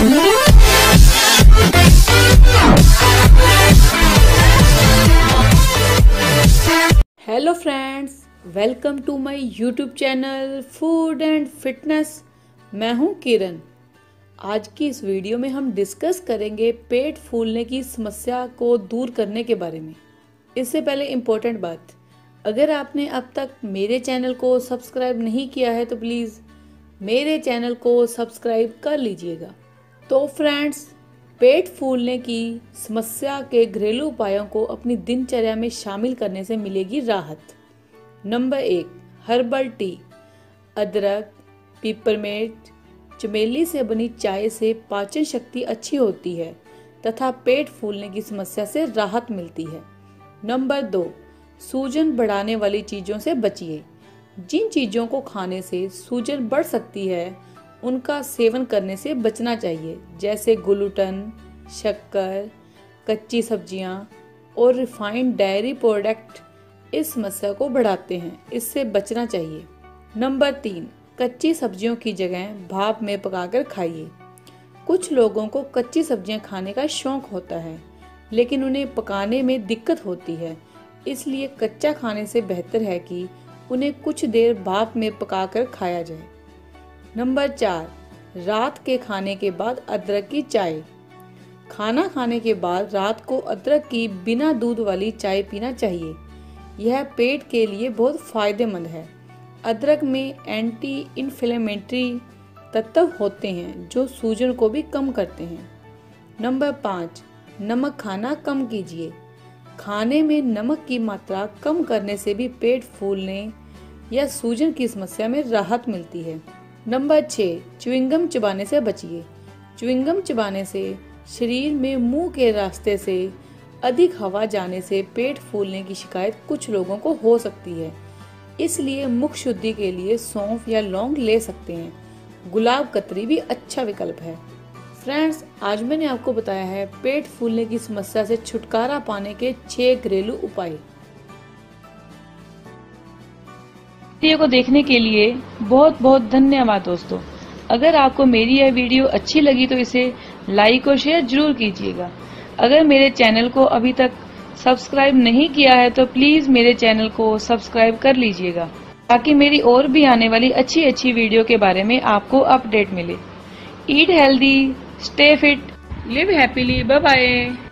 Hello friends, welcome to my YouTube channel food and fitness. मैं हूं किरण। आज की इस वीडियो में हम डिस्कस करेंगे पेट फूलने की समस्या को दूर करने के बारे में। इससे पहले इम्पोर्टेंट बात, अगर आपने अब तक मेरे चैनल को सब्सक्राइब नहीं किया है तो प्लीज़ मेरे चैनल को सब्सक्राइब कर लीजिएगा। तो फ्रेंड्स, पेट फूलने की समस्या के घरेलू उपायों को अपनी दिनचर्या में शामिल करने से मिलेगी राहत। Number 1, herbal tea. अदरक, पिपरमिंट, चमेली से बनी चाय से पाचन शक्ति अच्छी होती है तथा पेट फूलने की समस्या से राहत मिलती है। नंबर 2, सूजन बढ़ाने वाली चीज़ों से बचिए। जिन चीज़ों को खाने से सूजन बढ़ सकती है उनका सेवन करने से बचना चाहिए, जैसे ग्लूटेन, शक्कर, कच्ची सब्जियां और रिफाइंड डेयरी प्रोडक्ट इस समस्या को बढ़ाते हैं, इससे बचना चाहिए। नंबर 3, कच्ची सब्जियों की जगह भाप में पकाकर खाइए। कुछ लोगों को कच्ची सब्जियां खाने का शौक होता है लेकिन उन्हें पकाने में दिक्कत होती है, इसलिए कच्चा खाने से बेहतर है कि उन्हें कुछ देर भाप में पकाकर खाया जाए। नंबर 4, रात के खाने के बाद अदरक की चाय। खाना खाने के बाद रात को अदरक की बिना दूध वाली चाय पीना चाहिए। यह पेट के लिए बहुत फायदेमंद है। अदरक में एंटी इन्फ्लेमेटरी तत्व होते हैं जो सूजन को भी कम करते हैं। नंबर 5, नमक खाना कम कीजिए। खाने में नमक की मात्रा कम करने से भी पेट फूलने या सूजन की समस्या में राहत मिलती है। नंबर 6, च्युइंगम चबाने से बचिए। च्युइंगम चबाने से शरीर में मुंह के रास्ते से अधिक हवा जाने से पेट फूलने की शिकायत कुछ लोगों को हो सकती है, इसलिए मुख शुद्धि के लिए सौंफ या लौंग ले सकते हैं। गुलाब कतरी भी अच्छा विकल्प है। फ्रेंड्स, आज मैंने आपको बताया है पेट फूलने की समस्या से छुटकारा पाने के 6 घरेलू उपाय। वीडियो को देखने के लिए बहुत बहुत धन्यवाद दोस्तों। अगर आपको मेरी यह वीडियो अच्छी लगी तो इसे लाइक और शेयर जरूर कीजिएगा। अगर मेरे चैनल को अभी तक सब्सक्राइब नहीं किया है तो प्लीज मेरे चैनल को सब्सक्राइब कर लीजिएगा ताकि मेरी और भी आने वाली अच्छी वीडियो के बारे में आपको अपडेट मिले। Eat healthy, stay fit, live happily. Bye bye.